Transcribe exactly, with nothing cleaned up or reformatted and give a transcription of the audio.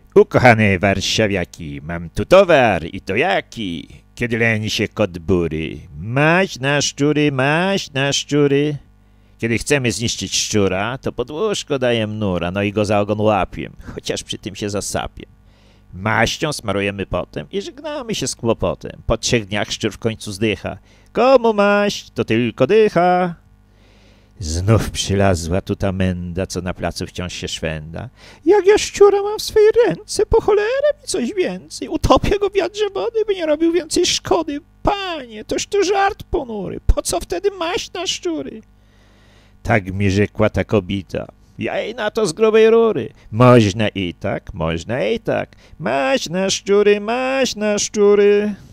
Ukochane warszawiaki, mam tu towar i to jaki, kiedy leni się kot bury. Maść na szczury, maść na szczury. Kiedy chcemy zniszczyć szczura, to pod łóżko dajem nura, no i go za ogon łapiem, chociaż przy tym się zasapiem. Maścią smarujemy potem i żegnamy się z kłopotem. Po trzech dniach szczur w końcu zdycha. Komu maść, to tylko dycha. Znów przylazła tu ta menda, co na placu wciąż się szwenda. Jak ja szczura mam w swej ręce, po cholerę mi coś więcej. Utopię go w wiadrze wody, by nie robił więcej szkody. Panie, toż to żart ponury. Po co wtedy maść na szczury? Tak mi rzekła ta kobita. Ja jej na to z grubej rury. Można i tak, można i tak. Maść na szczury, maść na szczury.